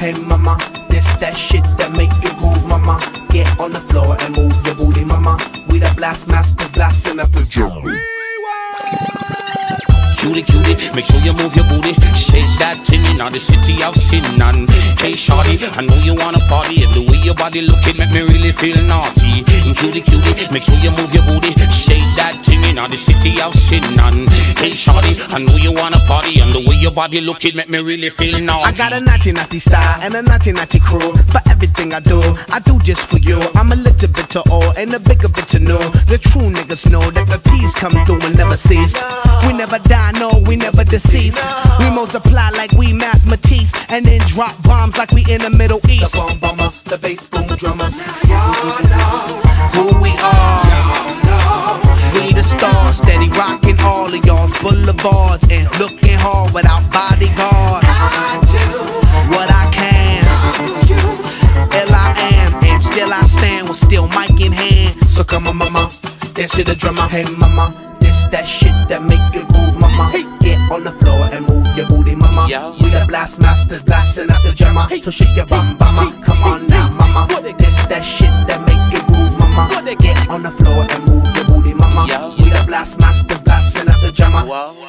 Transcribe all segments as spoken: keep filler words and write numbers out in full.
Hey mama, this that shit that make you groove, mama. Get on the floor and move your booty, mama. We the blast masters blasting up the drum. Cutie, cutie, make sure you move your booty. Shake that thing in the city of sin. And hey shawty, I know you wanna party, and the way your body looking make me really feel naughty. And cutie, cutie, make sure you move your booty. Shake that thing in the city of sin. And hey shawty, I know you wanna party, and the way your body looking make me really feel naughty. I got a naughty naughty style and a naughty naughty crew. For everything I do, I do just for you. I'm a little bit to all and a bigger bit to know. The true niggas know that the peace come through and never cease. We never die, no, we never decease. We multiply like we mathematics, and then drop bombs like we in the Middle East. The bomb bomber, the bass boom drummers. Y'all know who we are. We the stars, steady rocking all of y'all's boulevards and looking hard without bodyguards. I do what I can. Ill I am, and still I stand with still mic in hand. So come on, mama, dance to the drummer. Hey, mama. This that shit that make you groove, mama. Get on the floor and move your booty, mama. We the blast masters blasting out the drummer. So shake your bum, mama. Come on now, mama. This that shit that make you groove, mama. Get on the floor and move your booty, mama. We the blast masters blasting out the drummer.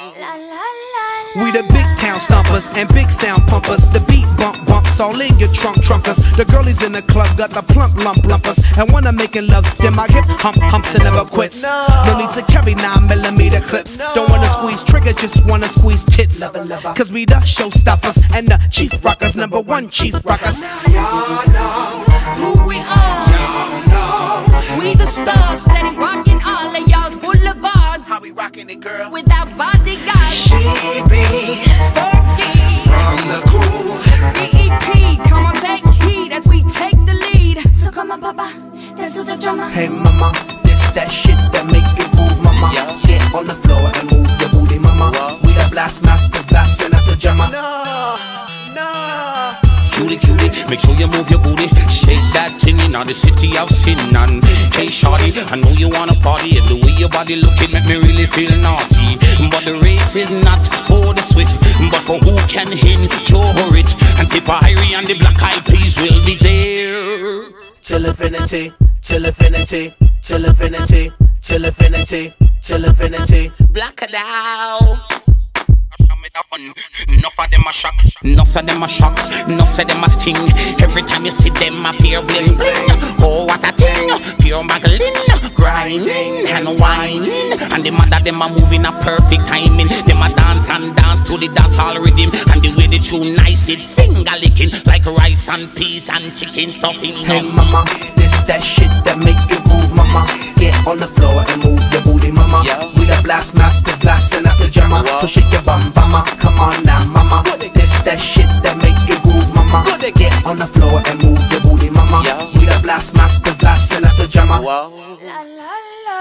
We the big town stompers and big sound pumpers. The beat bump bumps all in your trunk trunkers. The girlies in the club got the plump lump lumpers. And when I'm making love, then my hip hump humps and never quits. No need to carry nine millimeter clips. Don't wanna squeeze trigger, just wanna squeeze tits. Cause we the showstoppers and the chief rockers, number one chief rockers. Y'all know who we are. Y'all know we the stars, steady rocking all of y'all's boulevards. How we rocking it, girl? Without bodyguards. She be Fergie from the cool B E P, come on take heed as we take the lead. So come on papa, dance to the drummer. Hey mama, this that shit that make you move, mama. Get on the floor and move your booty, mama. We the blast masters blasting at the drummer. No, no. Cutie, cutie, make sure you move your booty. Shake that thing in the city of sin. And hey shawty, I know you wanna party, and the way your body looking make me really feel naughty. But the race is not for the swift, but for who can endure it. And Tipperary and the Black Eyed Peas will be there. Till infinity, till infinity, till infinity, till infinity, till infinity. Black it out. Enough of them a shock, enough of them a shock, enough of them a sting. Every time you see them appear bling bling. Oh what a thing, pure muggling, grinding and whining. And the mother them a moving a perfect timing. Them a dance and dance to the dance hall rhythm. And the way they tune nice it finger licking like rice and peas and chicken stuffing. Hey mama, this that shit that make you move, mama. Get on the floor and move your booty, mama. We the blast masters blasting at the drummer. So shake your bum, mama. Come on now, mama. This that shit that make you groove, mama. Get on the floor and move your booty, mama. We the blast masters blasting at the drummer. La la la.